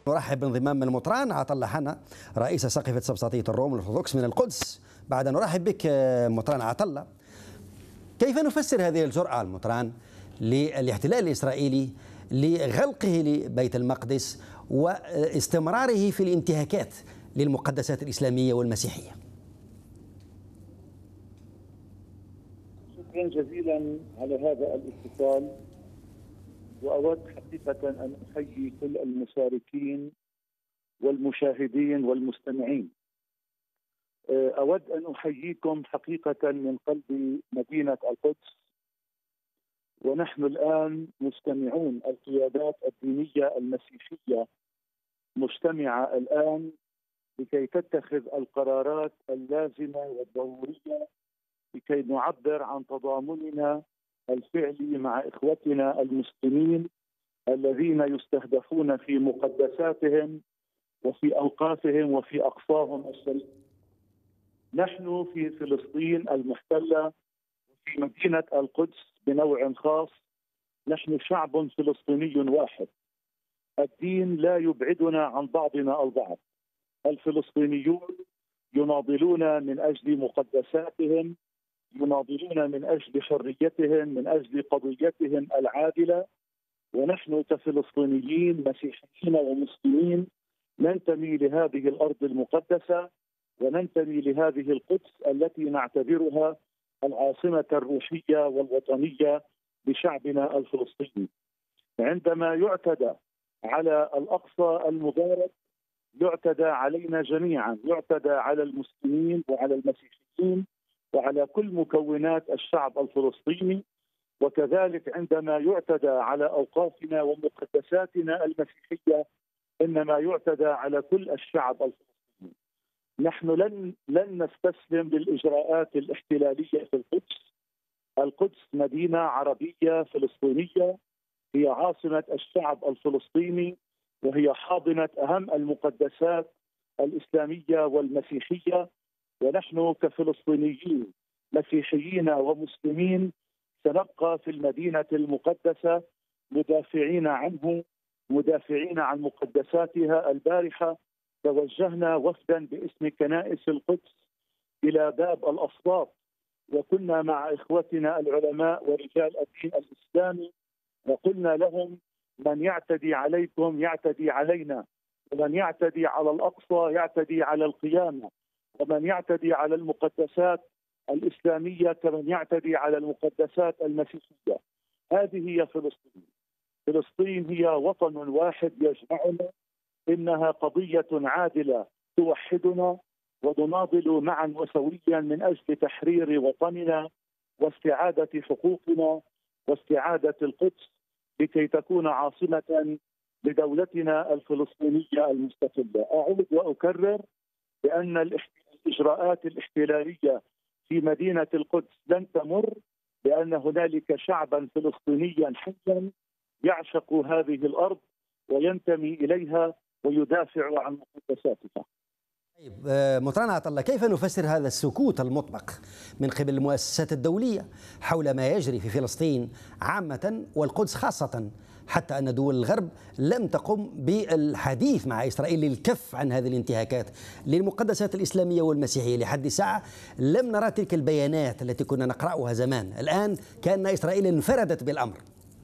نرحب بانضمام المطران عطلة حنا رئيس ساقفة سبسطية الروم الأرثوذكس من القدس. بعد أن نرحب بك مطران عطلة، كيف نفسر هذه الجرأة المطران للاحتلال الإسرائيلي لغلقه لبيت المقدس واستمراره في الانتهاكات للمقدسات الإسلامية والمسيحية؟ شكرا جزيلا على هذا الاتصال، وأود حقيقة أن أحيي كل المشاركين والمشاهدين والمستمعين. أود أن أحييكم حقيقة من قلب مدينة القدس، ونحن الآن مجتمعون، القيادات الدينية المسيحية مجتمعة الآن لكي تتخذ القرارات اللازمة والضرورية لكي نعبر عن تضامننا الفعلي مع إخوتنا المسلمين الذين يستهدفون في مقدساتهم وفي أوقافهم وفي أقصاهم الشريفة. نحن في فلسطين المحتلة وفي مدينة القدس بنوع خاص، نحن شعب فلسطيني واحد. الدين لا يبعدنا عن بعضنا البعض. الفلسطينيون يناضلون من أجل مقدساتهم، يناضلون من أجل حريتهم، من أجل قضيتهم العادلة، ونحن كفلسطينيين مسيحيين ومسلمين ننتمي لهذه الأرض المقدسة وننتمي لهذه القدس التي نعتبرها العاصمة الروحية والوطنية لشعبنا الفلسطيني. عندما يعتدى على الأقصى المبارك يعتدى علينا جميعا، يعتدى على المسلمين وعلى المسيحيين وعلى كل مكونات الشعب الفلسطيني، وكذلك عندما يعتدى على أوقافنا ومقدساتنا المسيحية إنما يعتدى على كل الشعب الفلسطيني. نحن لن نستسلم للإجراءات الاحتلالية في القدس. القدس مدينة عربية فلسطينية، هي عاصمة الشعب الفلسطيني، وهي حاضنة أهم المقدسات الإسلامية والمسيحية، ونحن كفلسطينيين مسيحيين ومسلمين سنبقى في المدينة المقدسة مدافعين عنه، مدافعين عن مقدساتها البارحة. توجهنا وفدا باسم كنائس القدس إلى باب الأسباط، وكنا مع إخوتنا العلماء ورجال الدين الإسلامي، وقلنا لهم من يعتدي عليكم يعتدي علينا، ومن يعتدي على الأقصى يعتدي على القيامة، ومن يعتدي على المقدسات الإسلامية كمن يعتدي على المقدسات المسيحية. هذه هي فلسطين. فلسطين هي وطن واحد يجمعنا، إنها قضية عادلة توحدنا، ونناضل معا وسويا من أجل تحرير وطننا واستعادة حقوقنا واستعادة القدس لكي تكون عاصمة لدولتنا الفلسطينية المستقلة. أعود وأكرر بأن الإجراءات الاحتلالية في مدينة القدس لن تمر، لأن هنالك شعبا فلسطينيا حيا يعشق هذه الأرض وينتمي إليها ويدافع عن مقدساتها. طيب مطران عطلة، كيف نفسر هذا السكوت المطلق من قبل المؤسسات الدولية حول ما يجري في فلسطين عامة والقدس خاصة، حتى أن دول الغرب لم تقم بالحديث مع إسرائيل للكف عن هذه الانتهاكات للمقدسات الإسلامية والمسيحية؟ لحد الساعة لم نرى تلك البيانات التي كنا نقرأها زمان. الآن كأن إسرائيل انفردت بالأمر.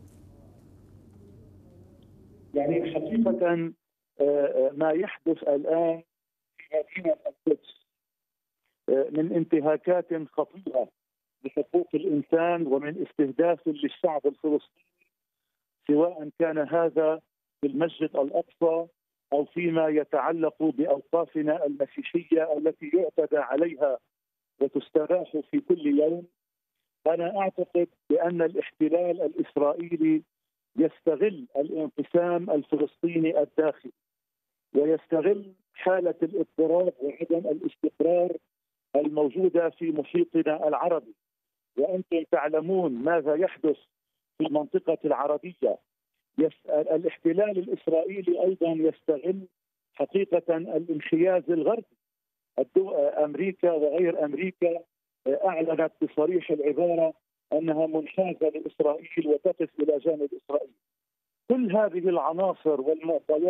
يعني حقيقة ما يحدث الآن في مدينة القدس من انتهاكات خطيرة لحقوق الإنسان ومن استهداف للشعب الفلسطيني، سواء كان هذا في المسجد الأقصى أو فيما يتعلق بأوقافنا المسيحية التي يعتدى عليها وتستباح في كل يوم. أنا أعتقد بأن الاحتلال الإسرائيلي يستغل الانقسام الفلسطيني الداخلي، ويستغل حالة الاضطراب وعدم الاستقرار الموجودة في محيطنا العربي. وأنتم تعلمون ماذا يحدث في المنطقة العربية. الاحتلال الإسرائيلي أيضا يستغل حقيقة الانحياز الغربي. أمريكا وغير أمريكا أعلنت بصريح العبارة أنها منحازة لإسرائيل وتقف إلى جانب إسرائيل. كل هذه العناصر والمعطيات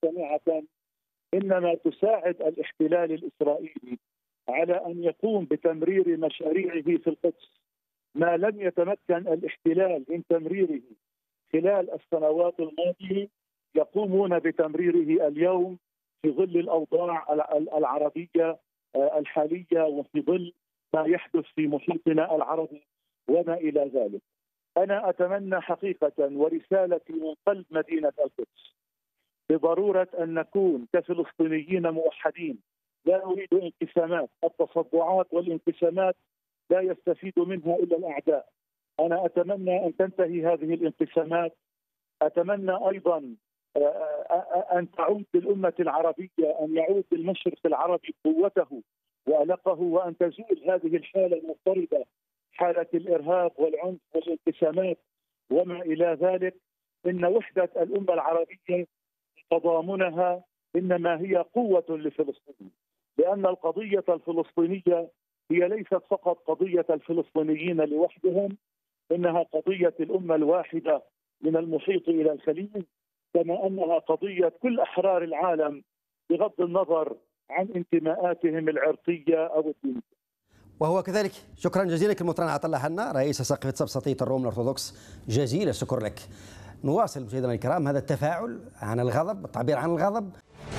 مجتمعة إنما تساعد الاحتلال الإسرائيلي على أن يقوم بتمرير مشاريعه في القدس ما لم يتمكن الاحتلال من تمريره خلال السنوات الماضية، يقومون بتمريره اليوم في ظل الأوضاع العربية الحالية وفي ظل ما يحدث في محيطنا العربي وما إلى ذلك. أنا أتمنى حقيقة ورسالتي من قلب مدينة القدس بضرورة أن نكون كفلسطينيين موحدين، لا نريد انقسامات. التصدعات والانقسامات لا يستفيد منها إلا الأعداء. أنا أتمنى أن تنتهي هذه الانقسامات. أتمنى أيضا أن تعود للأمة العربية، أن يعود للمشرق العربي قوته وألقه، وأن تزول هذه الحالة المضطربة، حالة الإرهاب والعنف والانقسامات وما إلى ذلك. إن وحدة الأمة العربية تضامنها إنما هي قوة لفلسطين، لأن القضية الفلسطينية هي ليست فقط قضية الفلسطينيين لوحدهم، إنها قضية الأمة الواحدة من المحيط إلى الخليج، كما أنها قضية كل أحرار العالم بغض النظر عن انتماءاتهم العرقية أو الدينية. وهو كذلك. شكرا جزيلا لك المطران عطلة حنا، رئيس سقفة سبسطية الروم الأرثوذكس، جزيل الشكر لك. نواصل مشاهدينا الكرام هذا التفاعل عن الغضب، التعبير عن الغضب.